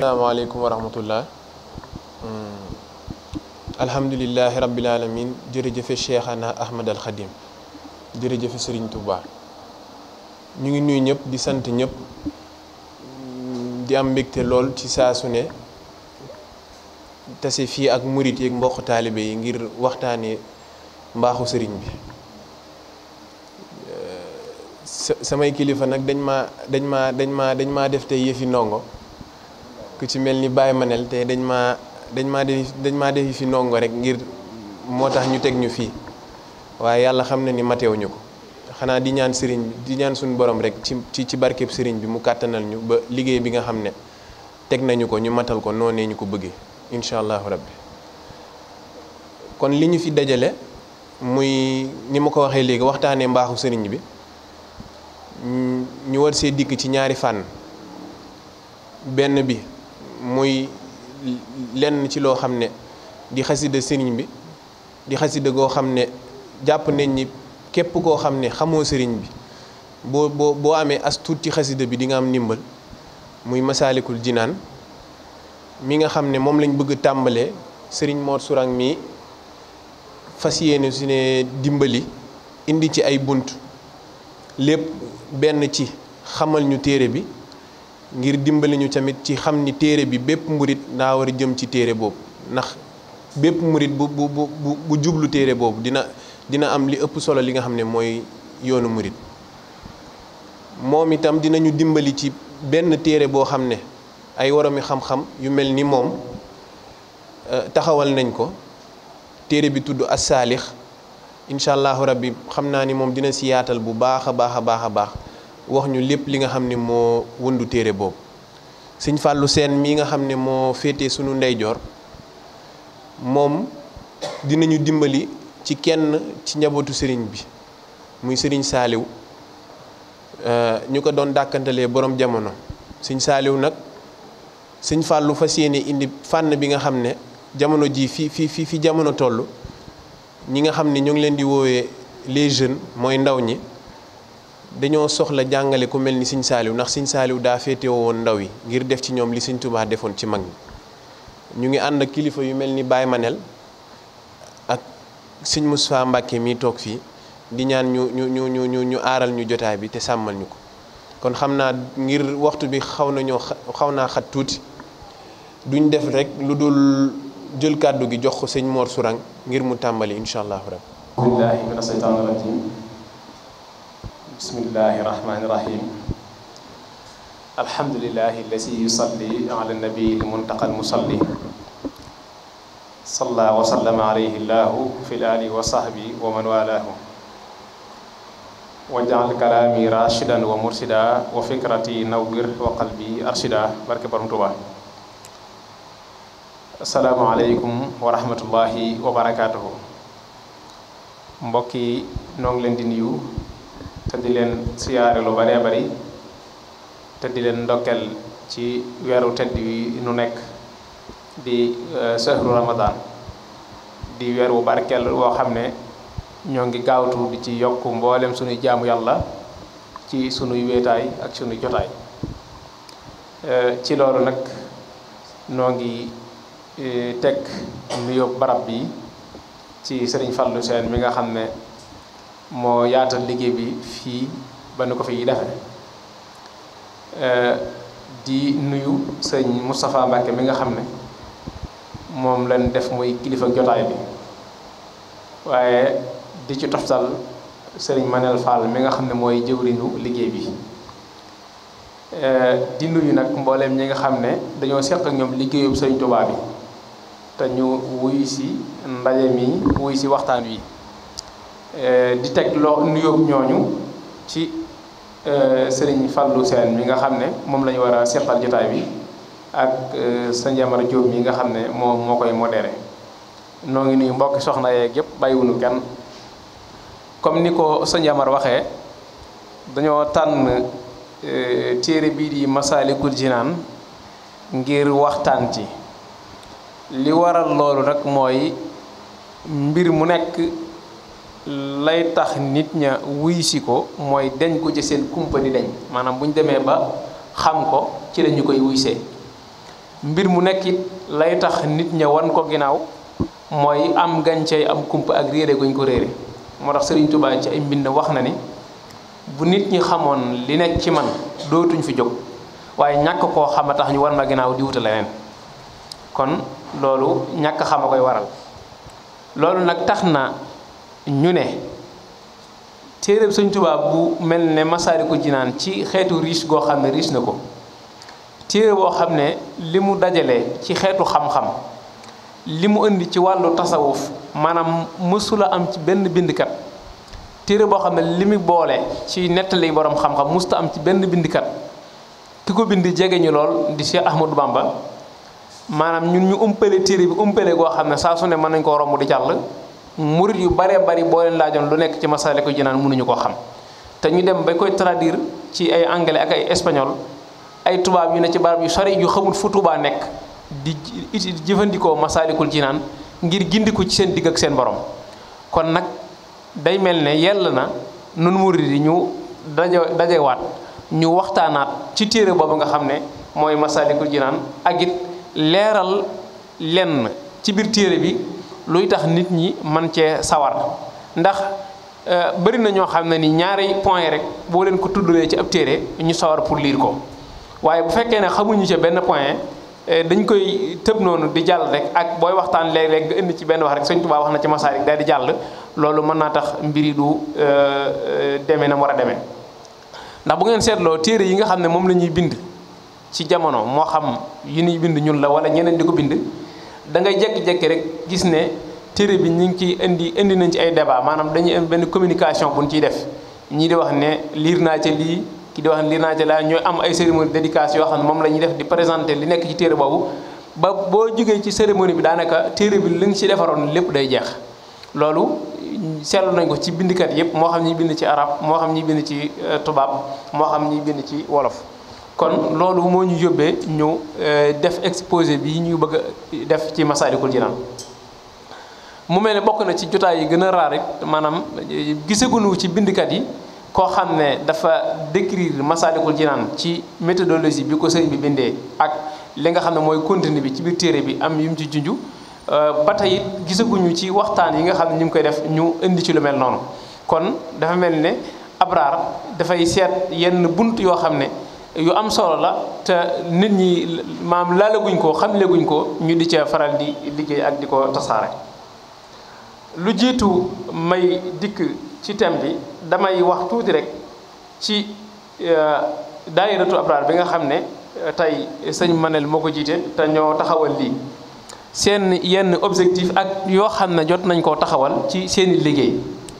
asalaamaaleykum wa rahmatullah. alhamdulilahi rabbil alamin jërëjëfe Cheikhana Ahmad al Khadim jërëjëfe Serigne Touba. ñu ngi nuyu ñëpp di sant ñëpp di am mbégte lool ci saa su ne tase fii ak murit yeeg mbokk taalibe yi ngir waxtaanee mbaaxu sëriñ bi. samay kilifa nag dañ maa def tey yëfi ndongo ku ci mel ni Baye Manel te dañ maa def yëfi ndongo rek ngir moo tax ñu teg ñu fii waaye yàlla xam na ni matewuñu ko xanaa di ñaan sëriñ bi di ñaan suñu borom rek ci barkeb sëriñ bi mu kàttanal ñu ba liggéey bi nga xam ne teg nañu ko ñu matal ko noonee ñu ko bëggee incha allahu rabbi. kon li ñu fi dajale muy ni ma ko waxee léegi waxtaanee mbaaxu sëriñ bi ñu war see dikk ci ñaari fànn. benn bi muy lenn ci loo xam ne di xasida sëriñ bi di xasida goo xam ne jàpp nañ ni képp koo xam ne xamoo sëriñ bi boo amee as tuut ci xasida bi di nga am ndimbal muy masaalikul jinaan mi nga xam ne moom lañ bëgg tàmbalee sëriñ Mor Sourang mi fas yéene su ne dimbali indi ci ay bunt lépp benn ci xamal ñu téere bi ngir dimbali ñu tamit ci xam ni téere bi bépp murit daa war a jëm ci téere boobu ndax bépp murit bu jublu téere boobu dina am li ëpp solo li nga xam ne mooy yoonu murit. moom itam dinañu dimbali ci benn téere boo xam ne ay woromi xam-xam yu mel ni moom taxawal nañ ko téere bi tudd as-saalix incha allahu rabbi xam naa ni moom dina si yaatal bu baax a baax wax ñu lépp li nga xam ne moo wëndu téere boobu. Sëñ Fallou Sène mii nga xam ne moo féete sunu ndeyjoor moom dinañu dimbali ci kenn ci njabootu sëriñ bi muy sëriñ Saaliw ñu ko doon dàkkantalee borom jamono. Sëñ Saaliw nag Sëñ Fallou fas yéene indi fànn bi nga xam ne jamono ji fi jamono toll ñi nga xam ne ñu ngi leen di woowee les jeunes mooy ndaw ñi dañoo soxla jàngale ku mel ni Sëñ Saaliw ndax Sëñ Saaliw daa féetewoo woon ndaw yi ngir def ci ñoom li Sëñ Tuubaa defoon ci mag ñi. ñu ngi ànd ak kilifa yu mel ni Baye Manel ak Sëñ Moustapha Mbàkke mi toog fii di ñaan ñu aaral ñu jotaay bi te sàmmal ñu ko. kon xam naa ngir waxtu bi xaw naa xat tuuti duñ def rek lu dul jël kàddu gi jox ko sëñ Mor Sourang ngir mu tàmbali incha allahu rabbi. billahi mina shaytaani rajim bismillahi rahmani rahim alhamdulillahi alladi yusalli ala nabii muntaqa almusalli salla wa sallama alayhi llahu fi alihi wa sahbi wa man walahu waj'al kalaami rashidan wa mursida wa fikrati nawwir wa qalbi arshida barke borom Tuubaa. assalaamu aleykum wa rahmatullahi wa barakaatuhu. mbokk yi noo ngi leen di nuyu te di leen siyaare lu baree bari te di leen ndokkel ci weeru tedd yi nu nekk di sahru ramadan di weer wu barkeel woo xam ne ñoo ngi gaawtu di ci yokk mboolem sunuy jaamu yàlla ci sunuy wéetaay ak sunuy jotaay. ci loolu nag noo ngi teg nuyoo barab bi ci Sëriñ Fallou Sène mi nga xam ne moo yaatal liggéey bi fii ba nu ko fi defe di nuyu sëñ Moustapha Mbacke mi nga xam ne moom lañ def muy kilifa jotaay bi waaye di ci toftal sëriñ Manel Fall mi nga xam ne mooy jëwriñu liggéey bi di nuyu nag mbooleem ñi nga xam ne dañoo seq ak ñoom liggéeyu sëriñ Tuubaa bi te ñu wuy si ndaje mi wuy si waxtaan wi di teg loo nuyoo ñooñu ci sëriñ Fallou Sène mi nga xam ne moom la ñu war a seqal jotaay bi ak sëñ Jamara Diop mi nga xam ne moo koy modéré. noo ngi nuyu mbokki soxna yeeg yëpp bàyyiwunu kenn comme ni ko sëñ Jamara waxee dañoo tànn téere bii di Masaalikul Jinaan ngir waxtaan ci. li waral loolu nag mooy mbir mu nekk lay tax nit ña wuy si ko mooy deñ ko ci seen kumpa di deñ maanaam bu ñu demee ba xam ko ci la ñu koy wuysee mbir mu nekk it lay tax nit ña wan ko ginnaaw mooy am gàncey am kumpa ak réere guñ ko réere moo tax Sëriñ Tuubaa ci ay mbind wax na ni bu nit ñi xamoon li nekk ci man dootuñ fi jóg waaye ñàkk koo xam a tax ñu wan ma ginnaaw di wuta leneen kon loolu ñàkk xam a koy waral loolu nag tax na ñu ne téeréb Sëriñ Tuubaa bu mel ne Masaalikul Jinaan ci xeetu riche goo xam ne riche na ko téere boo xam ne li mu dajale ci xeetu xam-xam li mu indi ci wàllu tasawuf maanaam mësula am ci benn bindkat téere boo xam ne li mu boole ci nettali borom xam-xam mësuta am ci benn bindkat ki ko bind jege ñu lool di Cheikh Ahmadou Bamba maanaam ñun ñu umpale téere bi umpale goo xam ne saa su ne mën nañ koo romb di jàll murit yu baree bari boo leen laajoon lu nekk ci Masaalikul Jinaan mënuñu koo xam te ñu dem ba koy traduire ci ay anglais ak ay espagnol ay tubaab yu ne ci barab yu sori yu xamul fu Tuubaa nekk di jëfandikoo Masaalikul Jinaan ngir gindiku ci seen digg ak seen borom kon nag day mel ne yell na nun murit yi ñu dajewaat ñu waxtaanaat ci téere boobu nga xam ne mooy Masaalikul Jinaan ak it leeral lenn ci biir téere bi luy tax nit ñi man cee sawar ndax bari na ñoo xam ne ni ñaari point rek boo leen ko tuddalee ci ab téere ñu sawar pour lire ko waaye bu fekkee ne xamuñu ci benn point dañ koy tëb noonu di jàll rek ak booy waxtaan léeg-léeg nga indi ci benn wax rek Sëñ Tuubaa wax na ci Masaalik daal di jàll loolu mën naa tax mbiri du demee na mu war a demee ndax bu ngeen seetloo téere yi nga xam ne moom la ñuy bind ci jamono moo xam yi ñuy bind ñun la wala ñeneen di ko bind da ngay jékki-jékki rek gis ne téere bi ñu ngi ciy indi nañ ci ay débat maanaam dañuy am benn communication bu ñu ciy def ñii di wax ne liir naa ca lii ki di wax ne liir naa ca laa ñooy am ay cérémonie dédicace yoo xam ne moom la ñuy def di présenter li nekk ci téere boobu ba boo jógee ci cérémonie bi daanaka téere bi li nga ci defaroon lépp day jeex loolu seetlu nañ ko ci bindkat yëpp moo xam ñi bind ci arab moo xam ñi bind ci tubaab moo xam ñi bind ci wolof kon loolu moo ñu yóbbee ñu def exposé bi ñu bëgg a def ci Masaalikul Jinaan mu mel ne bokk na ci jotaay yi gën a raar it maanaam gisaguñu ci bindkat yi koo xam ne dafa décrire Masaalikul Jinaan ci méthodologie bi ko sëriñ bi bindee ak li nga xam ne mooy contenu bi ci biir téere bi am yu mu ci junju ba tey it gisaguñu ci waxtaan yi nga xam ne ñu ngi koy def ñu indi ci lu mel noonu kon dafa mel ne Abraar dafay seet yenn bunt yoo xam ne yu am solo la te nit ñi maam laalaguñ ko xamleguñ ko ñu di ca faral di liggéey ak di ko tasaare. lu jiitu may dikk ci thème bi damay wax tuuti rek ci daayiratu Abraar bi nga xam ne tey sëñ Manel moo ko jiite te ñoo taxawal lii seen yenn objectif ak yoo xam ne jot nañ koo taxawal ci seeni liggéey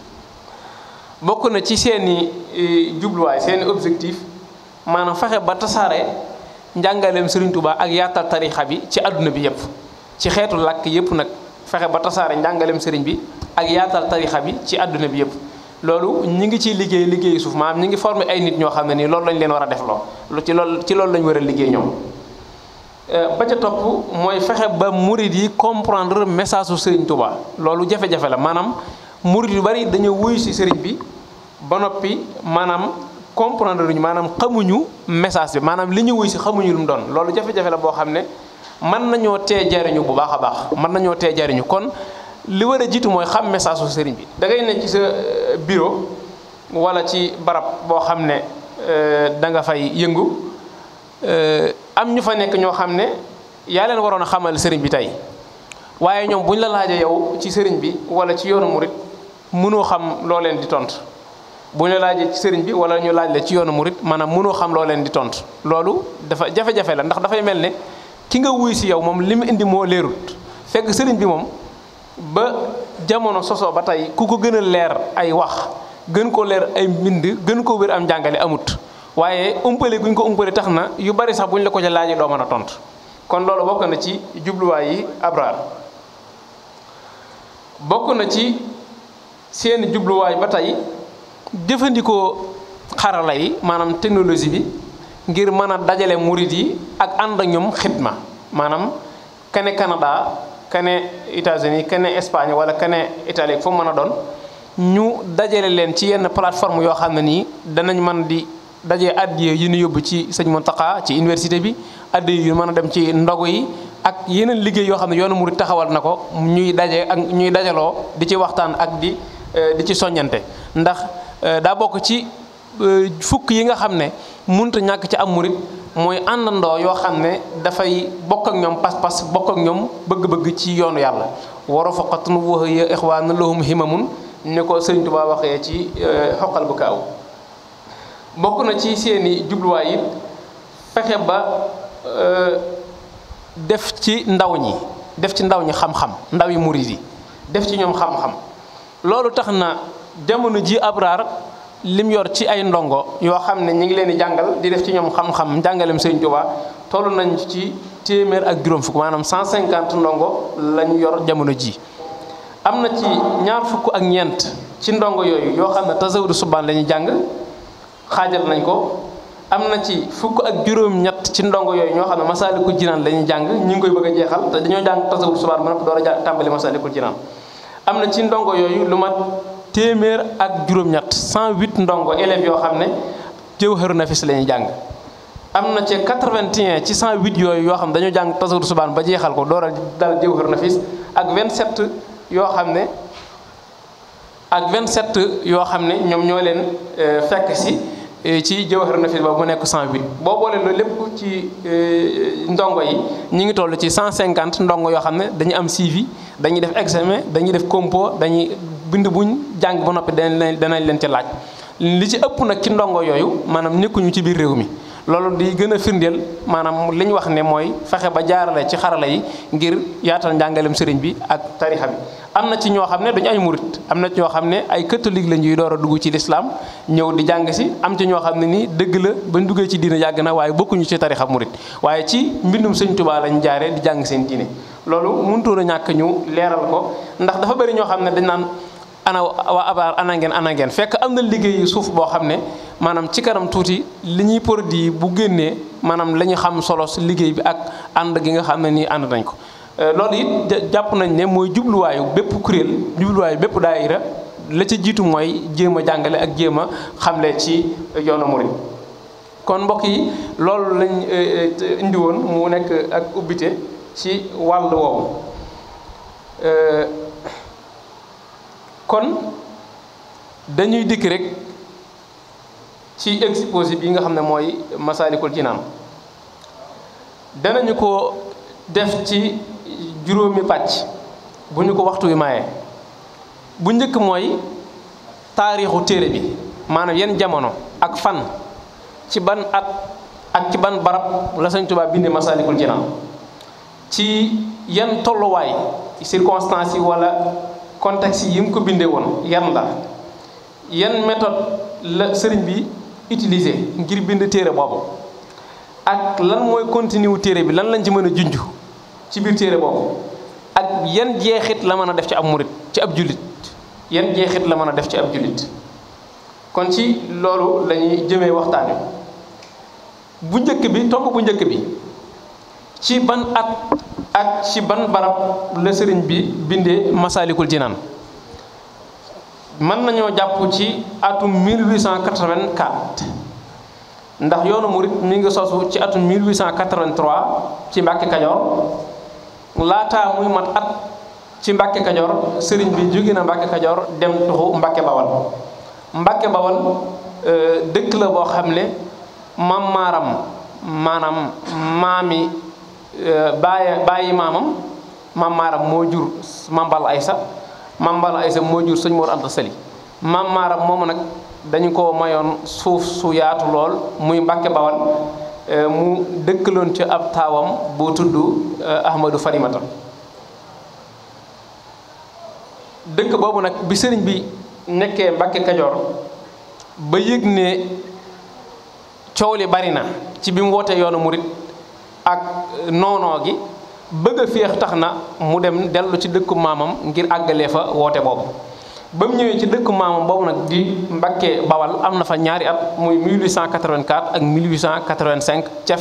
bokk na ci seeni jubluwaay seeni objectif maanaam fexe ba tasaare njàngaleem Sëriñ Tuubaa ak yaatal tariixa bi ci àdduna bi yëpp ci xeetu làkk yëpp nag fexe ba tasaare njàngaleem sëriñ bi ak yaatal tariixa bi ci àdduna bi yëpp loolu ñi ngi ciy liggéey suuf maanaam ñi ngi formé ay nit ñoo xam ne nii loolu lañ leen war a def loo ci loolu lañ war a liggéey ñoom ba ca topp mooy fexe ba murid yi comprendre message su Sëriñ Tuubaa loolu jafe-jafe la maanaam murid yu bari dañoo wuyu ci sëriñ bi ba noppi maanaam comprendre luñu maanaam xamuñu message bi maanaam li ñu wuy si xamuñu lu mu doon loolu jafe-jafe la boo xam ne mën nañoo tee jariñu bu baax a baax mën nañoo tee jariñu kon li war a jiitu mooy xam message su sëriñ bi da ngay ne ci sa bureau wala ci barab boo xam ne da nga fay yëngu am ñu fa nekk ñoo xam ne yaa leen waroon a xamal sëriñ bi tey waaye ñoom buñ la laajee yow ci sëriñ bi wala ci yoonu murit mënoo xam loo leen di tontu bu ñu la laajee ci sëriñ bi wala ñu laaj la ci yoonu murit maanaam mënoo xam loo leen di tontu loolu dafa jafe-jafe la ndax dafay mel ne ki nga wuy si yow moom li mu indi moo leerut fekk sëriñ bi moom ba jamono sosoo ba tey ku ko gën a leer ay wax gën ko leer ay mbind gën ko wér am njàngale amut waaye umpale guñ ko umpale tax na yu bari sax buñ la ko ca laajee doo mën a tontu kon loolu bokk na ci jubluwaay yi Abraar bokk na ci seen jubluwaay ba tey jëfandikoo xarala yi maanaam technologie bi ngir mën a dajale murid yi ak ànd ak ñoom xidma maanaam kane Canada kane États-Unis kane Espagne wala kane Italie foo mën a doon ñu dajale leen ci yenn plateforme yoo xam ne nii danañ mën di dajee addiya yu ñu yóbbu ci sëñ Mountakha ci université bi, addiya yu mën a dem ci ndogu yi ak yeneen liggéey yoo xam ne yoonu murid taxawal na ko ñuy daje ak ñuy dajaloo di ci waxtaan ak di ci soññante. ndax daa bokk ci fukk yi nga xam ne mënut a ñàkk ci am murid mooy àndandoo yoo xam ne dafay bokk ak ñoom pas-pas, bokk ak ñoom bëgg-bëgg ci yoonu yàlla. wa rafaqatun wa hiya ixwaanun lahum himamun ni ko Sëriñ Tuubaa waxee ci xoqal bu kaaw. bokk na ci seeni jubluwaay it fexe ba def ci ndaw ñi xam-xam, ndaw yi murid yi def ci ñoom xam-xam. loolu tax na jamono ji Abraar lim yor ci ay ndongo yoo xam ne ñi ngi leen di jàngal di def ci ñoom xam-xam njàngaleem Sëriñ Tuubaa toll nañ ci téeméer ak juróom fukk, maanaam 150 ndongo lañ yor jamono ji. am na ci ñaar fukk ak ñeent ci ndongo yooyu yoo xam ne tasawudu subaan la ñuy jàng, xaajal nañ ko. am na ci fukk ak juróom-ñett ci ndongo yooyu ñoo xam ne Masaalikul Jinaan la ñuy jàng, ñu ngi koy bëgg a jeexal te dañoo jàng tasawudu subaan ba noppi door a tàmbali Masaalikul Jinaan. am na ci ndongo yooyu lu mat téeméer ak juróom-ñett 108 ndongo élèves yoo xam ne Jawharu Nafis la ñuy jàng. am na ci 81 ci 108 yooyu yoo xam ne dañoo jàng tasawudu subaan ba jeexal ko door a dal Jawharu Nafis ak 27 yoo xam ne ñoom ñoo leen fekk si ci Jawharu Nafis ba mu nekk 108. boo boolee loolu lépp ci ndongo yi ñi ngi toll ci 150 ndongo yoo xam ne dañu am suivi, dañuy def examen, dañuy def compo, dañuy bind buñ jàng ba noppi danañ leen ci laaj. li ci ëpp nag ci ndongo yooyu maanaam nekkuñu ci biir réew mi. loolu di gën a firndeel maanaam li ñu wax ne mooy fexe ba jaarale ci xarala yi ngir yaatal njàngalem sëriñ bi ak tarixa bi. am na ci ñoo xam ne dañu ay murit, am na ci ñoo xam ne ay catholique la ñuy door a dugg ci lislaam ñëw di jàng si. am ci ñoo xam ne nii dëgg la bañ duggee ci diina yàgg na waaye bokkuñu ci tarixa murit, waaye ci mbindum Sëriñ Tuubaa lañ jaaree di jàng seen diine. loolu mënutoon a ñàkk ñu leeral ko ndax dafa bëri ñoo xam ne dañ naan ana waa Abraar ana ngeen fekk am na liggéeyu suuf boo xam ne maanaam ci kanam tuuti li ñuy produit bu génnee maanaam la ñu xam solo si liggéey bi ak ànd gi nga xam ne nii ànd nañ ko. loolu it jàpp nañ ne mooy jubluwaayu bépp kuréel, jubluwaayu bépp daayira. la ca jiitu mooy jéem a jàngale ak jéem a xamle ci yoonu murid. kon mbokk yi loolu lañ indi woon mu nekk ak ubbite ci wàll woowu. kon dañuy dikk rek ci exposé bi nga xam ne mooy Masaalikul Jinaan. danañu ko def ci juróomi pàcc bu ñu ko waxtu wi maye. bu njëkk mooy taarixu téere bi, maanaam yenn jamono ak fan, ci ban at ak ci ban barab la Sëriñ Tuubaa bindee Masaalikul Jinaan, ci yan tolluwaay circonstances yi wala contexte yi mu ko bindee woon yan la, yan méthode la sëriñ bi utilisé ngir bind téere boobu, ak lan mooy continue wu téere bi, lan lañ ci mën a junj ci biir téere boobu, ak yan jeexit la mën a def ci ab murit, ci ab jullit, yan jeexit la mën a def ci ab jullit. kon ci loolu lañuy jëmee waxtaan wi. bu njëkk bi, tomb bu njëkk bi, ci ban at ak ci ban barab la sëriñ bi bindee Masaalikul Jinaan. mën nañoo jàpp ci atum 1884 ndax yoonu murit mi ngi sosu ci atum 1883 ci Mbàkke Kajoor. laataa muy mat at ci Mbàkke Kajoor sëriñ bi jóge na Mbàkke Kajoor dem tuxu Mbàkke Bawal. Mbàkke Bawal dëkk la boo xam ne mam maaram maanaam maami bàyyi maamam mam maaram moo jur Mambal Aysa. Mambal Aysa moo jur sëñ Mor Anta Sali. mam maaram moomu nag dañu ko mayoon suuf su yaatu lool muy Mbàkke Bawal. mu dëkkaloon ci ab taawam bu tudd Ahmadou Farimata. dëkk boobu nag bi sëriñ bi nekkee Mbàkke Kajoor ba yëg ne coow li bari na ci bi mu wootee yoonu murit ak noonoo gi, bëgg a féex tax na mu dem dellu ci dëkku maamam ngir àggalee fa woote boobu. ba mu ñëwee ci dëkk maamam boobu nag di Mbakke Bawal am na fa ñaari at muy 1884 ak 1885 ca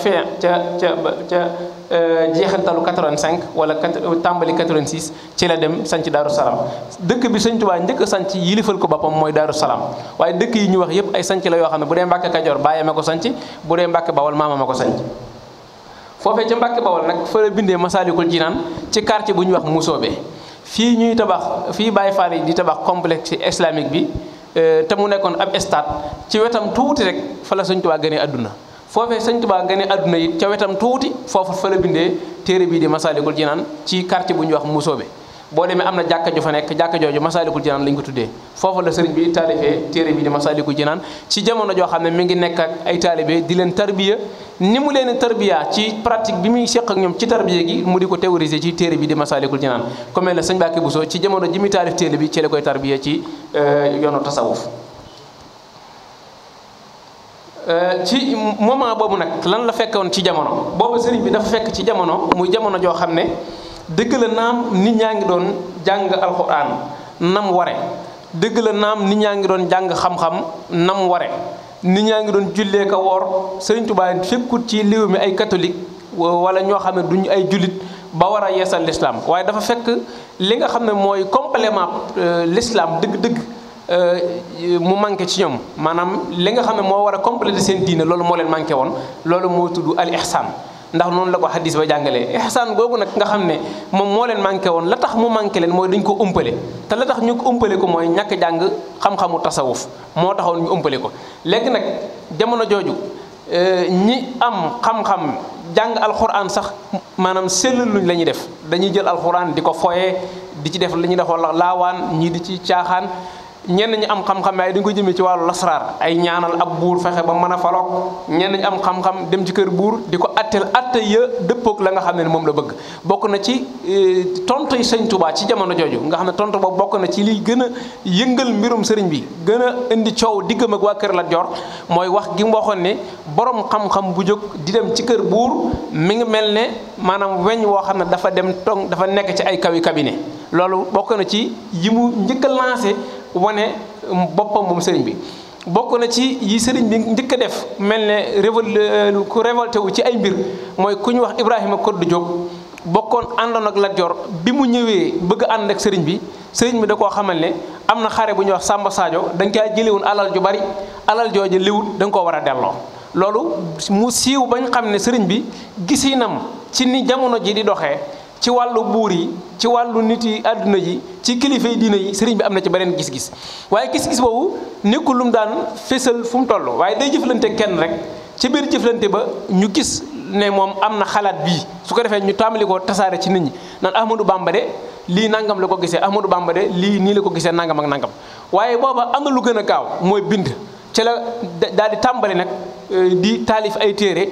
jeexantalu 85 wala tàmbali 86 ci la dem sanc Daaru Salaam. dëkk bi Sëñ Tuubaa njëkk a sanc yilifal ko boppam mooy Daaru Salaam waaye dëkk yi ñu wax yépp ay sanc la yoo xam ne bu dee Mbàkke Kajoor bàyyee ma ko sanc bu dee Mbàkke Bawal maama ma ko sanc foofee ca Mbàkke Bawal nag fa la bindee Masaalikul Jinaan ci quartier bu ñuy wax Musoobe fii ñuy tabax fii Baye Fall yi di tabax complexe islamique bi te mu nekkoon ab stade ci wetam tuuti rek fa la Sëñ Tuubaa gënee àdduna foofee Sëñ Tuubaa gënee àdduna it ca wetam tuuti foofu fa la bindee téere bii di Masaalikul Jinaan ci quartier bu ñuy wax Musoobe boo demee am na jàkka ju fa nekk jàkka jooju Masaalikul Jinaan lañ ko tuddee foofu la sëriñ bi taalifee téere bii di Masaalikul Jinaan ci jamono joo xam ne mi ngi nekk ak ay taalibe di leen tarbiya ni mu leen tarbiya ci pratique bi muy seq ak ñoom ci tarbiya gi mu di ko théoriser ci téere bi di Masaalikul Jinaan comme mel ne sëñ Mbàkke Buso ci jamono ji muy taalif téere bi ci la koy tarbiya ci yoonu tasawuf ci moment boobu nag lan la fekkoon ci jamono boobu sëriñ bi dafa fekk ci jamono muy jamono joo xam ne dëgg la naam nit ñaa ngi doon jàng alxuraan nam ware dëgg la naam nit ñaa ngi doon jàng xam-xam nam ware nit ñaa ngi doon jullee ka woor Sëriñ Tuubaa fekkut ci réew mi ay catholique wala ñoo xam ne duñ ay jullit ba war a yeesal l'islam waaye dafa fekk li nga xam ne mooy complément l'islam dëgg-dëgg mu manqué ci ñoom maanaam li nga xam ne moo war a compléter seen diine loolu moo leen manqué woon loolu moo tudd al ihsaan ndax noonu la ko xadis ba jàngalee ihsaan googu nag nga xam ne moom moo leen manqué woon la tax mu manqué leen mooy dañ ko umpale te la tax ñu ko umpale ko mooy ñàkk jàng xam-xamu tasawuf moo taxoon ñu umpale ko léegi nag jamono jooju ñi am xam-xam jàng alxuraan sax maanaam sellaluñ la ñuy def dañuy jël alxuraan di ko foyee di ci def li ñuy def laawaan ñii di ci caaxaan ñenn ñi am xam-xam waaye dañu ko jëmee ci wàllu lasraar ay ñaanal ab buur fexe ba mën a faloog ñenn ñi am xam-xam dem ci kër buur di ko atteel atte ya dëppoog la nga xam ne moom la bëgg bokk na ci tontu yi Sëñ Tuubaa ci jamono jooju nga xam ne tontu boobu bokk na ci liy gën a yëngal mbirum sëriñ bi gën a indi coow diggam ak waa kër Lat Joor mooy wax gi mu waxoon ne borom xam-xam bu jóg di dem ci kër buur mi ngi mel ne maanaam weñ woo xam ne dafa dem tong dafa nekk ci ay kawi cabinet loolu bokk na ci yi mu njëkk a lancé wane boppam moom sëriñ bi bokk na ci yi sëriñ bi njëkk a def mel ne ku révolté wu ci ay mbir mooy ku ñu wax Ibrahima Koddu Diop bokkoon àndoon ak Lat Joor bi mu ñëwee bëgg a ànd ak sëriñ bi da koo xamal ne am na xare bu ñuy wax Samba Sadio da nga kaa jëlewoon alal ju bari alal jooju liwut da nga koo war a delloo loolu mu siiw bañ xam ne sëriñ bi gisinam ci ni jamono ji di doxee ci wàllu buur yi ci wàllu nit yi àdduna yi ci kilifa yi diina yi sëriñ bi am na ci beneen gis-gis waaye gis-gis boobu nekkul lu mu daan fésal fu mu toll waaye day jëflante kenn rek ci biir jëflante ba ñu gis ne moom am na xalaat bii su ko defee ñu tàmbali ko tasaare ci nit ñi naan Ahmadou Bamba de lii nangam la ko gisee Ahmadou Bamba de lii nii la ko gisee nangam ak nangam waaye booba am na lu gën a gaaw mooy bind ci la daal di tàmbali nag di taalif ay téere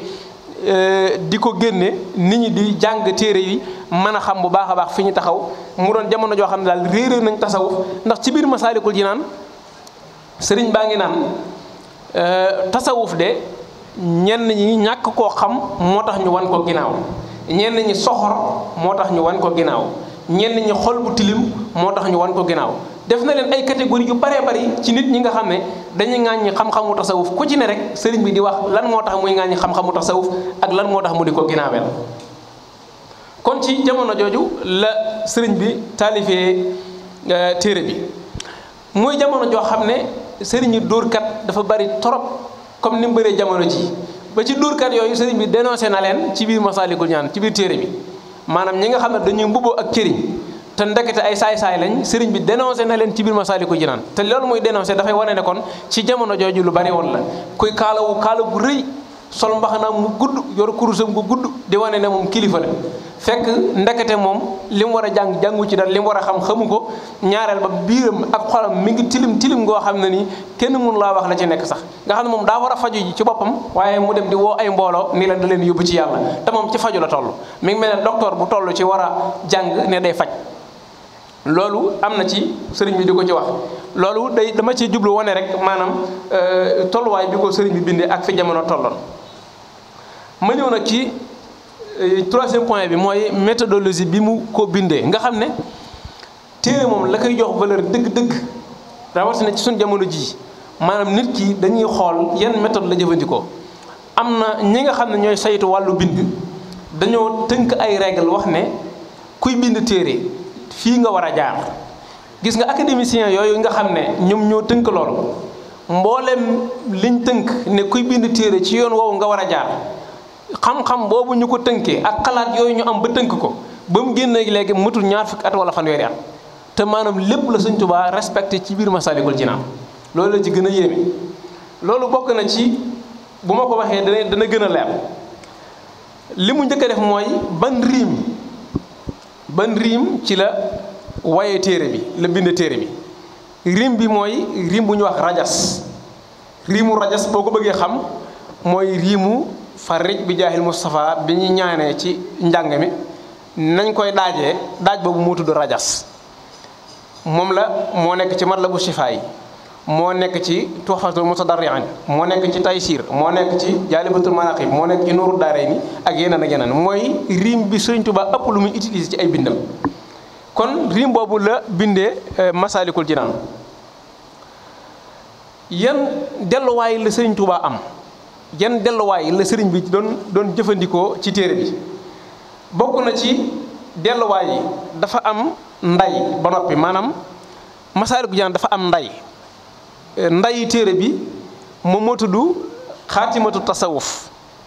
di ko génne nit ñi di jàng téere yi mën a xam bu baax a baax fi ñu taxaw mu doon jamono joo xam ne daal réeré nañ tasawuf ndax ci biir Masaalikul Jinaan sëriñ baa ngi naan tasawuf de ñenn ñi ñàkk koo xam moo tax ñu wan ko ginnaaw ñenn ñi soxor moo tax ñu wan ko ginnaaw ñenn ñi xol bu tilim moo tax ñu wan ko ginnaaw def na leen ay catégorie yu baree bari ci nit ñi nga xam ne dañuy ŋàññi xam-xamu tasawuf ku ci ne rek sëriñ bi di wax lan moo tax muy ŋàññi xam-xamu tasawuf ak lan moo tax mu di ko ginnaaweel kon ci jamono jooju la sëriñ bi taalifee téere bi muy jamono joo xam ne sëriñ yi dóorkat dafa bari trop comme ni mu bëree jamono ji ba ci dóorkat yooyu sëriñ bi dénoncé na leen ci biir Masaalikul Jinaan ci biir téere bi maanaam ñi nga xam ne dañuy mbubboo ak cëriñ te ndekete ay saay-saay lañ sëriñ bi dénoncé na leen ci biir Masaalikul Jinaan te loolu muy dénoncé dafay wane ne kon ci jamono jooju lu bari woon la kuy kaala gu rëy sol mbaxanaam mu gudd yor kurusam gu gudd di wane ne moom kilifa la fekk ndekete moom li mu war a jàngu ci dara li mu war a xam xamu ko ñaareel ba biiram ak xolam mi ngi tilim ngoo xam ne nii kenn mënu laa wax la ci nekk sax nga xam ne moom daa war a faju ji ci boppam waaye mu dem di woo ay mbooloo ni leen da leen yóbbu ci yàlla te moom ci faju la toll mi ngi mel ne docteur bu toll ci war a jàng ne day faj loolu am na ci sëriñ bi di ko ci wax loolu dama ci jublu wane rek maanaam tolluwaay bi ko sëriñ bi bindee ak fi jamono tolloon ma ñëw nag ci troisième point bi mooy méthodologie bi mu ko bindee nga xam ne téere moom la koy jox valeur dëgg-dëgg rawatina ci suñ jamono ji maanaam nit ki dañuy xool yan méthode la jëfandikoo. am na ñi nga xam ne ñooy saytu wàllu bind dañoo tënk ay règle wax ne kuy bind téere fii nga war a jaar. gis nga académicien yooyu nga xam ne ñoom ñoo tënk loolu mboolem liñ tënk ne kuy bind téere ci yoon woowu nga war a jaar xam-xam boobu ñu ko tënkee ak xalaat yooyu ñu am ba tënk ko ba mu génn léegi matul ñaar fukki at wala fanweeri at te maanaam lépp la Sëñ Tuubaa respecté ci biir Masaalikul Jinaan loolu la ci gën a yéeme. loolu bokk na ci bu ma ko waxee dana gën a leer li mu njëkk a def mooy ban riim ci la waye téere bi la bind téere bi. riim bi mooy riim bu ñu wax rajas riimu rajas boo ko bëggee xam mooy riimu farij bi jaahil Mustafa bi ñu ñaanee ci njàng mi nañ koy daaj boobu moo tudd rajas moom la moo nekk ci matlabu shifaa yi moo nekk ci tuhfatul mutadarri'in moo nekk ci taysir moo nekk ci jaalibatul manaqib moo nekk ci nuuru daarayni ak yeneen ak yeneen mooy riim bi Sëriñ Tuubaa ëpp lu muy utiliser ci ay bindam. kon riim boobu la bindee Masaalikul Jinaan. yan delluwaay la Sëriñ Tuubaa am yan delluwaay la sëriñ bi doon jëfandikoo ci téere bi bokk na ci delluwaay yi dafa am nday ba noppi maanaam Masaalikul Jinaan dafa am ndayi téere bi moom moo tudd xaatimatu tasawuf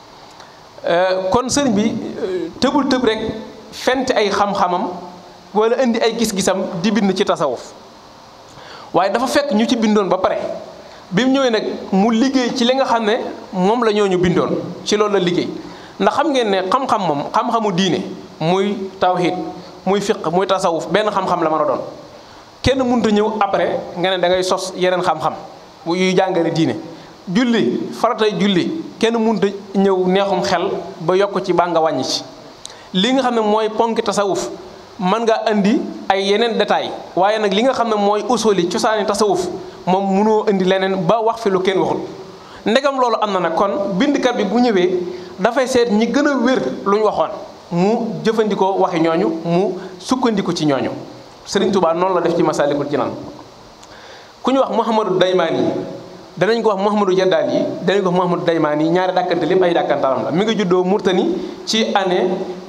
kon sëriñ bi tëbul tëb rek fent ay xam-xamam wala indi ay gis-gisam di bind ci tasawuf waaye dafa fekk ñu ci bindoon ba pare bi mu ñëwee nag mu liggéey ci li nga xam ne moom la ñooñu bindoon ci loolu la liggéey ndax xam ngeen ne xam-xam moom xam-xamu diine muy tawhid muy fiq muy tasawuf benn xam-xam la mën a doon kenn mënut a ñëw après nga ne da ngay sos yeneen xam-xam yuy jàngale diine julli faratay julli kenn mënut a ñëw neexum xel ba yokk ci baa nga wàññi ci li nga xam ne mooy ponki tasawuf mën nga indi ay yeneen détails waaye nag li nga xam ne mooy usuli cosaani tasawuf moom mënoo indi leneen ba wax fi lu kenn waxul ndegam loolu am na nag kon bindkat bi bu ñëwee dafay seet ñi gën a wér lu ñu waxoon mu jëfandikoo waxi ñooñu mu sukkandiku ci ñooñu Sëriñ Tuubaa noonu la def ci Masaalikul Jinaan ku ñu wax Mouhamadou Daymaani yi danañ ko wax Mouhamadou Jaddaal yi danañ ko wax Mouhamadou Daymaani yi ñaari dàkkante lépp ay dàkkantaram la mi ngi juddoo Murtani ci année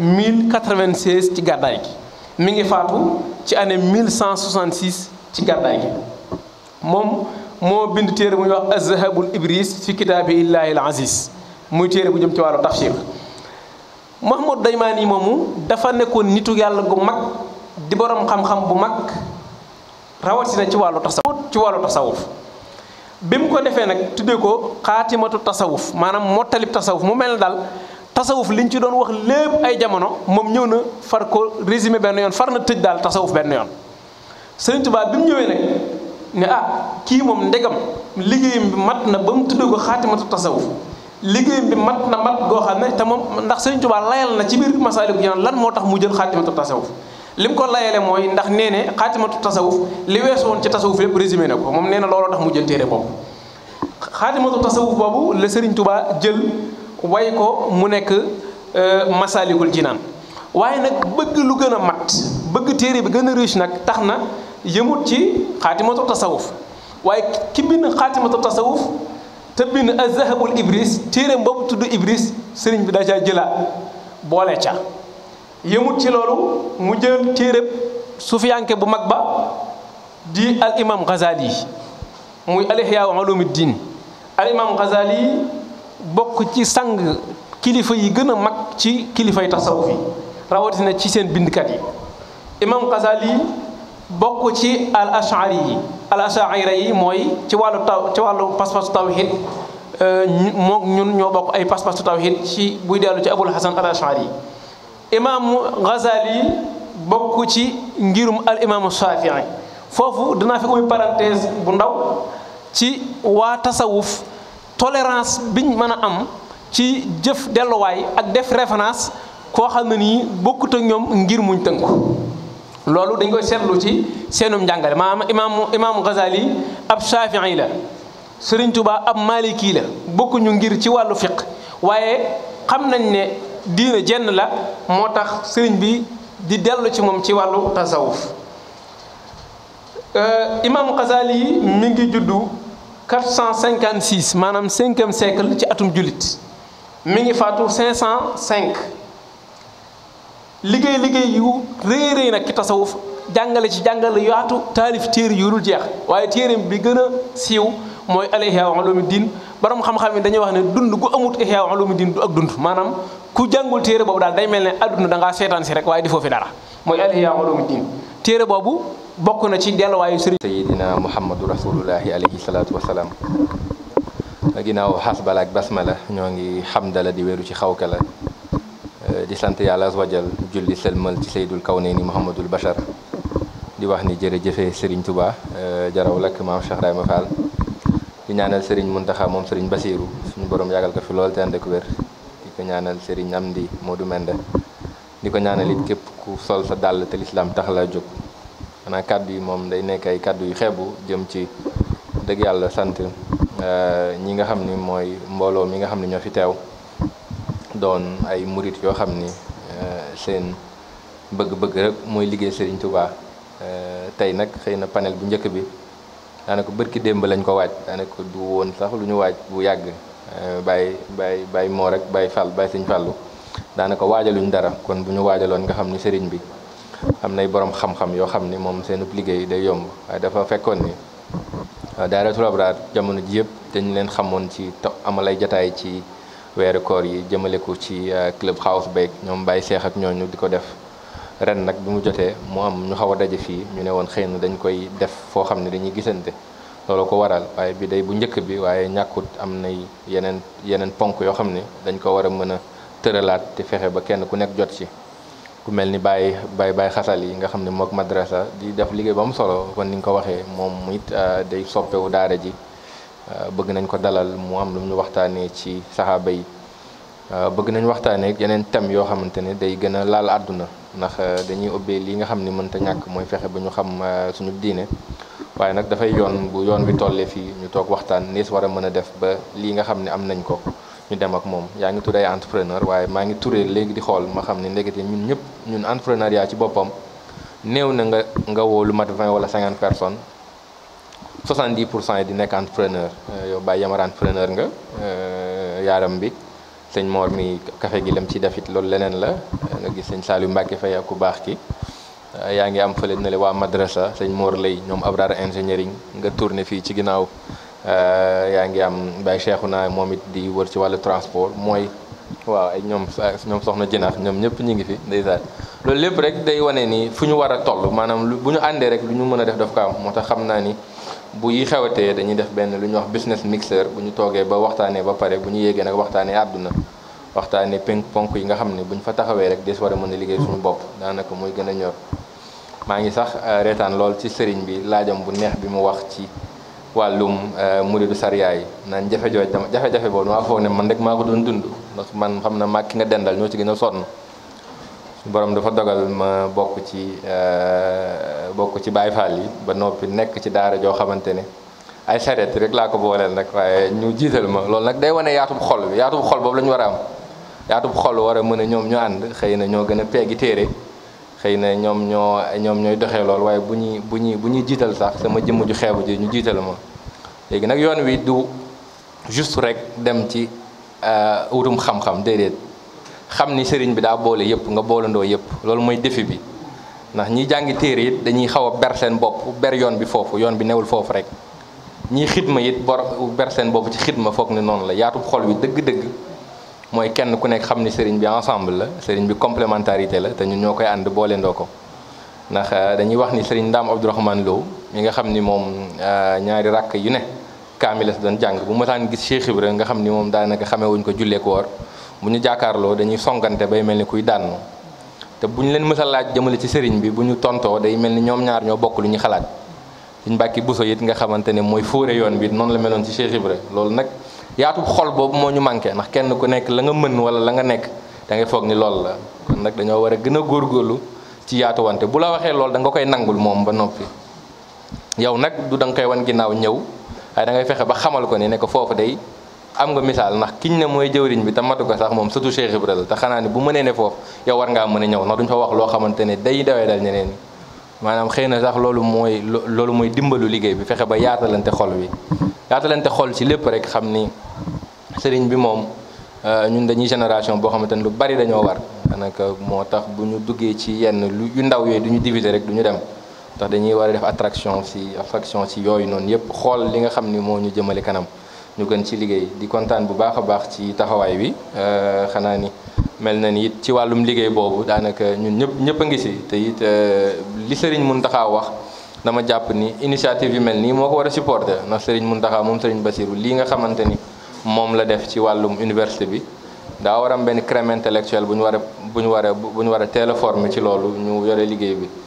1096 ci gàddaay gi mi ngi faatu ci année 1166 ci gàddaay gi moom moo bind téere bu ñuy wax Az-Zahabul Ibris fi kitaabi Illaahi al-Aziz muy téere bu jëm ci wàllu tafsir Mouhamadou Daymaani yi moomu dafa nekkoon nitu yàlla gu mag di borom xam-xam bu mag rawatina ci wàllu tasawuf bi mu ko defee nag tuddee ko xaatimatu tasawuf maanaam mottalib tasawuf mu mel ne daal tasawuf liñ ci doon wax lépp ay jamono moom ñëw na far ko résumé benn yoon far na tëj daal tasawuf benn yoon. Sëriñ Tuubaa bi mu ñëwee nag ne kii moom ndegam liggéeyam bi mat na ba mu tuddee ko xaatimatu tasawuf liggéeyam bi mat na mat goo xam ne te moom ndax Sëriñ Tuubaa layal na ci biir Masaalikul Jinaan lan moo tax mu jël xaatimatu tasawuf li mu ko layale mooy ndax nee ne xaatimatu tasawuf li weesu woon ci tasawuf lépp résumé na ko moom nee na looloo tax mu jël téere boobu xaatimatu tasawuf boobu la Sëriñ Tuubaa jël way ko mu nekk Masaalikul Jinaan waaye nag bëgg lu gën a mat bëgg téere bi gën a riche nag tax na yëmut ci xaatimatu tasawuf waaye ki bind xaatimatu tasawuf te bind Az-Zahabul Ibris téere boobu tudd Ibris sëriñ bi daa caa jëlaat boole ca yëmut ci loolu mu jël téere sufiyanke bu mag ba di al imam Ghazali muy al Ihya Ulumuddin al imam Ghazali bokk ci sang kilifa yi gën a mag ci kilifay tasawuf yi rawatina ci seen bindkat yi imam Ghazali bokk ci al ash'ari yi mooy ci wàllu pas-pasu tawhid moom ñun ñoo bokk ay pas-pasu tawhid ci buy dellu ci Abul Hasan al Ash'ari imam Ghazali bokk ci ngirum al imam Shafi'i foofu dinaa fi ubbi parenthèse bu ndaw ci waa tasawuf tolérance biñ mën a am ci jëf delluwaay ak def référence koo xam ne nii bokkut ak ñoom ngir muñ tënku loolu dañ koy seetlu ci seenum njàngale maanaam imam Ghazali ab Shafi'i la Sëriñ Tuubaa ab Maliki la bokkuñu ngir ci wàllu fiq waaye xam nañ ne diine jenn la moo tax sëriñ bi di dellu ci moom ci wàllu tasawuf imam Xasaali mi ngi juddu 456 maanaam 5e siècle ci atum jullit mi ngi faatu 505 liggéey yu rëy nag ci tasawuf jàngale yaatu taalif téere yu dul jeex waaye téere bi gën a siiw mooy al Ihya Ulumuddin borom xam-xam yi dañuy wax ne dund gu amut Ihya Ulumuddin du ak dund maanaam ku jàngul téere boobu daal day mel ne adduna da ngaa seetaan si rek waaye defoo fi dara mooy al Ihya Ulumuddin téere boobu bokk na ci delluwaayu sëriñ sayidina muhammadu rasulullahi alayhi salaatu wasalaam ginnaaw xasbala ak basmala ñoo ngi xamdala di wéeru ci xawkala di sant yàlla azza wa jal julli sëlmal ci saydul kawnayni muhammadul bachar di wax ni jërëjëfe Serigne Touba jaraw lakk maam Cheikh Ibrahima Fall di ñaanal Serigne Mountakha moom Serigne Bassirou suñu borom yàggal ko fi lool te ànd ak wér di ko ñaanal Serigne Amdi Modou Mende di ko ñaanal it képp ku sol sa dàll te lislaam tax la jóg xanaa kàddu yi moom day nekk ay kàddu yu xeebu jëm ci dëgg yàlla sant ñi nga xam ni mooy mbooloo mi nga xam ne ñoo fi teew doon ay murit yoo xam ni seen bëgg-bëgg rek mooy liggéey Serigne Touba tey nag xëy na panel bu njëkk bi daanaka bërki démb lañ ko waaj daanaka du woon sax lu ñu waaj bu yàgg bàyyi moo rek bàyyi Sëñ Fàllu daanaka waajaluñ dara kon bu ñu waajaloon nga xam ni Serigne bi am nay borom xam-xam yoo xam ni moom seenub liggéey day yomb waaye dafa fekkoon ni Daayiratul Abraar jamono ji yëpp dañ leen xamoon ci amal ay jataay ci weeru koor yi jëmale ko ci club house beeg ñoom bàyyi seex ak ñooñu di ko def ren nag bi mu jotee mu am ñu xaw a daje fii ñu ne woon xëy na dañ koy def foo xam ne dañuy gisante loolu ko waral waaye bi day bu njëkk bi waaye ñàkkut am nay yeneen ponk yoo xam ne dañ ko war a mën a tëralaat te fexe ba kenn ku nekk jot ci ku mel ni Baye xasal yi nga xam ne mook madrasa di def liggéey ba mu solo kon ni nga ko waxee moom it day soppewu daara ji bëgg nañ ko dalal mu am lu ñu waxtaanee ci saxaaba yi bëgg nañ waxtaanee yeneen thèmes yoo xamante ne day gën a laal àdduna ndax dañuy ubbee li nga xam ni mënta ñàkk mooy fexe ba ñu xam suñu diine waaye nag dafay yoon bu yoon wi tollee fii ñu toog waxtaan nees war a mën a def ba lii nga xam ne am nañ ko ñu dem ak moom yaa ngi tudd ay entrepreneur waaye maa ngi turee léegi di xool ma xam ne ndekete ñun entrepreneuriat ci boppam néew na nga woo lu mat 20 wala 50 personnes 70% yi di nekk entrepreneur yow Baye Yamar entrepreneur nga yaaram bi sëñ Mor mi café gi lam ci defit loolu leneen la nga gis sëñ Saliou Mbacke Faye ak ku baax ki yaa ngi am fële na le waa madrasa sëñ Mor lay ñoom Abrar engineering nga tourné fii ci ginnaaw yaa ngi am Baye Cheikhouna moom it di wër ci wàllu transport mooy waaw ay ñoom soxna jinax ñoom ñëpp ñu ngi fi ndeysaan loolu lépp rek day wane ni fu ñu war a toll maanaam bu ñu àndee rek lu ñu mën a def daf ko am moo tax xam naa ni bu yi xewatee dañuy def benn lu ñuy wax business mixer bu ñu toogee ba waxtaanee ba pare bu ñu yéegee nag waxtaanee àdduna waxtaanee ponk yi nga xam ne bu ñu fa taxawee rek des war a mën a liggéey suñu bopp daanaka muy gën a ñor maa ngi sax reetaan lool ci sëriñ bi laajam bu neex bi mu wax ci wàllum muridu sariya yi naan jafe-jafe boobu maa foog ne man rek maa ko doon dund ndax man xam na mag ki nga dendal ñoo ci gën a sonn borom dafa dogal ma bokk ci Baay Faal yi ba noppi nekk ci daara joo xamante ne ay sareet rek laa ko booleel nag waaye ñu jiital ma loolu nag day wane yaatub xol bi yaatub xol boobu la ñu war a am yaatub xol war a mën a ñoom ñu ànd xëy na ñoo gën a peegi téere xëy na ñoom ñooy doxee loolu waaye bu ñuy jiital sax sama jëmm ju xeebu ji ñu jiital ma léegi nag yoon wi du juste rek dem ci wutum xam-xam déedéet xam ni sëriñ bi daa boole yëpp nga boolandoo yëpp loolu mooy défi bi ndax ñi jàngi téere it dañuy xaw a ber seen bopp ber yoon bi foofu yoon bi newul foofu rek ñii xidma it ber seen bopp ci xidma foog ni noonu la yaatub xol wi dëgg-dëgg mooy kenn ku nekk xam ni sëriñ bi ensemble la sëriñ bi complémentarité la te ñun ñoo koy ànd booleendoo ko ndax dañuy wax ni sëriñ Ndaam Abdourahmane Lo mi nga xam ni moom ñaari rakk yu ne kaamil la doon jàng bu mësaan gis Cheikh Ibra nga xam ni moom daanaka xamee wuñ ko julleek woor bu ñu jàkkaarloo dañuy songante bay mel ni kuy daanu te bu ñu leen mësa laaj jëmale ci sëriñ bi bu ñu tontoo day mel ni ñoom ñaar ñoo bokk lu ñu xalaat Sëriñ Mbàkke Buso it nga xamante ne mooy fóore yoon bi noonu la meloon ci Cheikh Ibra loolu nag yaatu xol boobu moo ñu manqué ndax kenn ku nekk la nga mën wala la nga nekk da ngay foog ni loolu la kon nag dañoo war a gën a góorgóorlu ci yaatu wante bu la waxee loolu da nga koy nangul moom ba noppi yow nag du da nga koy wan ginnaaw ñëw waaye da ngay fexe ba xamal ko ni ne ko foofu day am nga misaal ndax kiñ ne mooy jëwriñ bi te matu ko sax moom surtout Cheikh Ibra la te xanaa ni bu mënee ne foofu yow war ngaa mën a ñëw ndax duñ fa wax loo xamante ne day dawee dal ñeneen ñi maanaam xëy na sax loolu mooy dimbalu liggéey bi fexe ba yaatalante xol wi yaatalante xol ci lépp rek xam ni sëriñ bi moom ñun dañuy génération boo xamante ne lu bari dañoo war daanaka moo tax bu ñu duggee ci yenn yu ndaw yooyu du ñu diviser rek du ñu dem ndax dañuy war a def attraction ci yooyu noonu yëpp xool li nga xam ni moo ñu jëmale kanam ñu gën ci liggéey di kontaan bu baax a baax ci taxawaay bi xanaa ni mel na ni it ci wàllum liggéey boobu daanaka ñun ñëpp a ngi si te it li Serigne Mountakha wax dama jàpp ni initiative yu mel nii moo ko war a supporter ndax Serigne Mountakha moom Serigne Bassirou lii nga xamante ni moom la def ci wàllum université bi daa war am benn crème intellectuelle bu ñu war a teel a former ci loolu ñu yore liggéey bi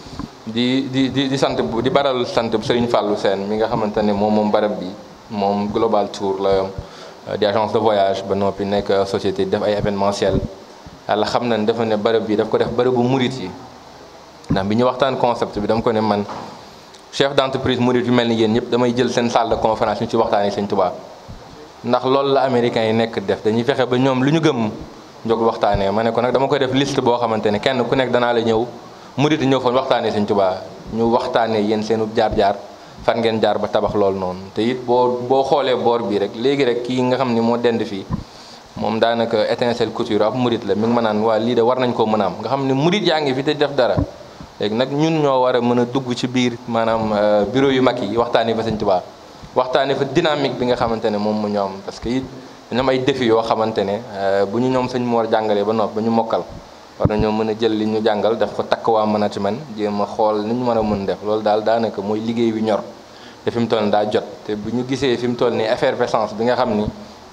di sant di baral sant Serigne Fallou Sène mi nga xamante ne moom barab bi moom Global Tour la yom di agence de voyage ba noppi nekk société def ay événementiel yàlla xam na ne dafa ne barab bi daf ko def barabu murit yi ndax bi ñu waxtaan concept bi dama ko ne man chef d'entreprise murit yu mel ni yéen ñëpp damay jël seen salle de conférence ñu ci waxtaanee Sëñ Tuubaa ndax loolu la américains yi nekk def dañuy fexe ba ñoom lu ñu gëm jóg waxtaanee ma ne ko nag dama koy def liste boo xamante ne kenn ku nekk danaa la ñëw murit ñëw fa waxtaanee Sëñ Tuubaa ñu waxtaanee yéen seenu jaar-jaar fan ngeen jaar ba tabax loolu noonu te it boo xoolee boor bii rek léegi rek kii nga xam ni moo dend fii moom daanaka étincelle couture ab murit la mi ngi ma naan waa lii de war nañ koo mën a am nga xam ne murit yaa ngi fi te def dara léegi nag ñun ñoo war a mën a dugg ci biir maanaam bureau yu mag yi waxtaanee fa Sëñ Tuubaa waxtaanee fa dynamique bi nga xamante ne moom mu ñoom parce que it dañu am ay défis yoo xamante ne bu ñu ñoom sëñ Mor jàngalee ba noppi ba ñu mokkal war nañoo mën a jël li ñu jàngal daf ko takk waa management jéem a xool ni ñu mën a mën def loolu daal daanaka mooy liggéey bi ñor te fi mu toll nii daa jot te bu ñu gisee fi mu toll nii effervescence bi nga xam ni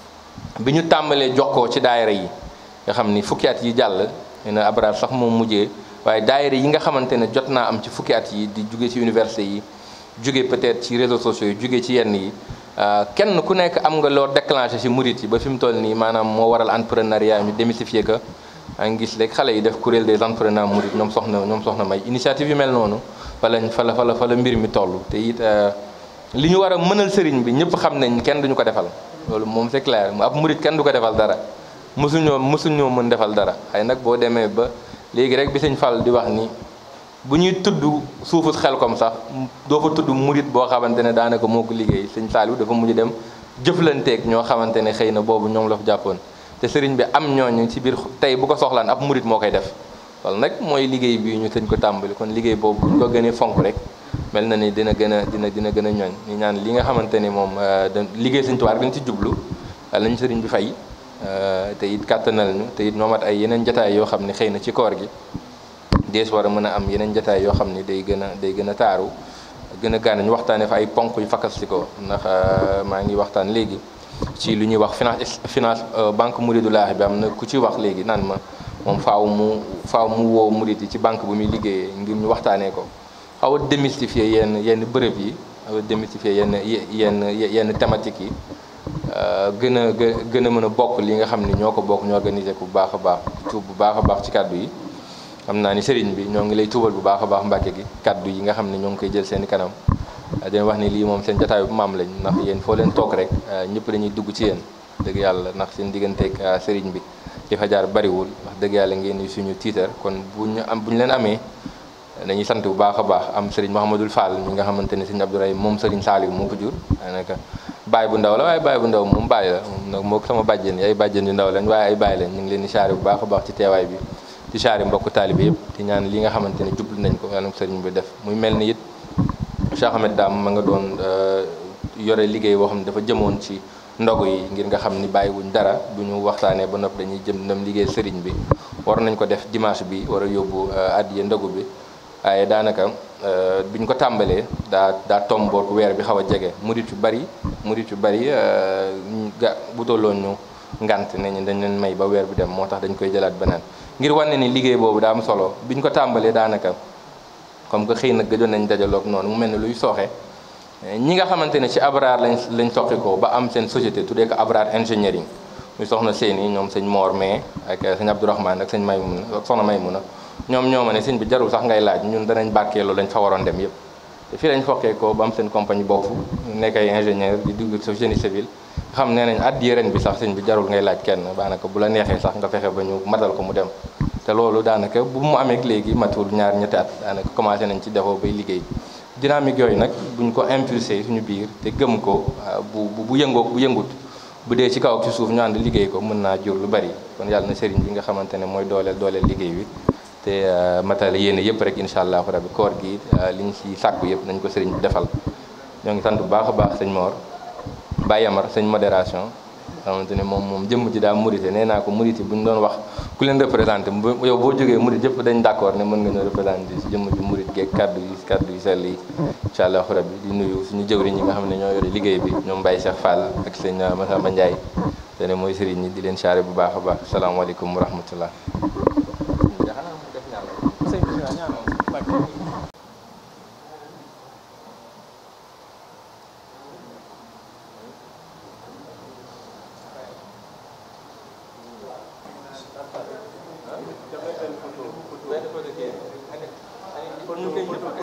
bi ñu tàmbalee jokkoo ci daayira yi nga xam ni fukki at yi jàll na Abraar sax moom mujjee waaye daayira yi nga xamante ne jot naa am ci fukki at yi di jóge ci université yi jóge peut-être ci réseaux sociaux yi jóge ci yenn yi kenn ku nekk am nga loo déclenché ci murit yi ba fi mu toll nii maanaam moo waral entrepreneuriat ñu démystifier que a ngi gis léegi xale yi def kuréel des entrepreneurs murit ñoom soxna may initiative yu mel noonu fa la mbir mi toll te it li ñu war a mënal sëriñ bi ñëpp xam nañ kenn duñu ko defal loolu moom c'est clair ab murit kenn du ko defal dara mësuñoo mën defal dara xëy nag boo demee ba léegi rek bi Sëñ Fall di wax ni bu ñuy tudd suufu Xelkom sax doo fa tudd murit boo xamante ne daanaka moo ko liggéey Sëñ Saliou dafa mujj dem jëflanteeg ñoo xamante ne xëy na boobu ñoom la fa jàppoon te sëriñ bi am ñooñu ci biir tey bu ko soxlaan ab murit moo koy def loolu nag mooy liggéey bi ñu sëñ ko tàmbali kon liggéey boobu bu ñu ko gënee fonk rek mel na ni dina gën a ñooñ ñu ñaan li nga xamante ni moom liggéey Sëñ Tuubaa dañ ci jublu wala nañu sëriñ bi fay te it kàttanal ñu te it ñoomat ay yeneen jataay yoo xam ne xëy na ci koor gi dees war a mën a am yeneen jataay yoo xam ne day gën a taaru gën a gànn ñu waxtaanee fa ay ponk yu fakasti ko ndax maa ngi waxtaan léegi ci lu ñuy wax finance banque Mouridulaahi bi am na ku ci wax léegi naan ma moom faaw mu woo murid yi ci banque bu muy liggéeyee ngir ñu waxtaanee ko xaw a démystifier yenn bërëb yi xaw a démystifier yenn thématiques yi gën a mën a bokk li nga xam ni ñoo ko bokk ñu organiser ko bu baax a baax tuub bu baax a baax ci kàddu yi xam naa ni sëriñ bi ñoo ngi lay tuubal bu baax a baax Mbàkke gi kàddu yi nga xam ne ñoo ngi koy jël seen i kanam dina wax ni lii moom seen jotaayu bu maam lañ ndax yéen foo leen toog rek ñëpp dañuy dugg ci yéen dëgg yàlla ndax seen digganteeg sëriñ bi di fa jaar bariwul wax dëgg yàlla ngeen di suñu tiitar kon bu ñu leen amee dañuy sant bu baax a baax am sëriñ Mouhamadul Fall mi nga xamante ne sëriñ Abdourahim moom sëriñ Saliou moo ko jur daanaka baay bu ndaw la waaye baay bu ndaw moom baay la moom nag moo sama bàjjen yi ay bàjjen yu ndaw lañ waaye ay baay lañ ñu ngi leen di saare bu baax a baax ci teewaay bi di saare mbokk taalibe yëpp di ñaan li nga xamante ne jublu nañ ko yàlla sëriñ bi def muy mel ni it Cheikh Ahmed Dame ma nga doon yore liggéey boo xam ne dafa jëmoon ci ndogu yi ngir nga xam ni bàyyiwuñ dara bu ñu waxtaanee ba noppi dañuy jëm dem liggéey sëriñ bi war nañ ko def dimanche bi war a yóbbu addiya ndogu bi waaye daanaka bi ñu ko tàmbalee daa tomboot weer bi xaw a jege murit yu bari bu tolloon ñu ngant ne ñu dañ leen may ba weer bi dem moo tax dañ koy jëlaat beneen ngir wane ni liggéey boobu daa am solo bi ñu ko tàmbalee daanaka comme que xëy na gëjoon nañ dajaloog noonu mu mel ne luy sooxe ñi nga xamante ne ci Abraar lañ soqi ko ba am seen société tuddee ko Abraar Engineering muy soxna Séni ñoom sëñ Mor mais ak sëñ Abdourahmane ak sëñ Maymuna ak soxna Maymuna ñoom ñoo ma ne sëñ bi jarul sax ngay laaj ñun danañ barkeeloo lañ fa waroon dem yëpp te fii lañ fokkee ko ba am seen compagnie bopp nekk ay ingénieur di dugg sa génie civil xam nee nañ addiya ren bi sax sëñ bi jarul ngay laaj kenn daanaka bu la neexee sax nga fexe ba ñu matal ko mu dem te loolu daanaka bu mu amee léegi matul ñaar ñetti at daanaka commencé nañ ci defoo bay liggéey dynamique yooyu nag buñ ko impulsé suñu biir te gëm ko bu yëngoog bu yëngut bu dee ci kaw ak ci suuf ñu ànd liggéey ko mën naa jur lu bari kon yàlla na sëriñ bi nga xamante ne mooy dooleel liggéey bi te matale yéene yëpp rek incha allahu rabbi koor gi liñ ci sàkku yëpp nañ ko sëriñ bi defal ñoo ngi sant bu baax a baax sëñ Mor Baye Amar sëñ modération xamante ne moom jëmm ji daa murite nee naa ko murite bu ñu doon wax ku leen représenté yow boo jógee murit yëpp dañ d'accord ne mën nga ñoo représenté si jëmm ji murit geeg kaddu yu sell yi incha allahu rabbi di nuyu suñu jëwriñ ñi nga xam ne ñoo yore liggéey bi ñoom Baye Cheikh Fall ak sëñ Massamba Ndiaye te ne mooy sëriñ ñi di leen charré bu baax a baax asalaamaaleykum wa rahmatullah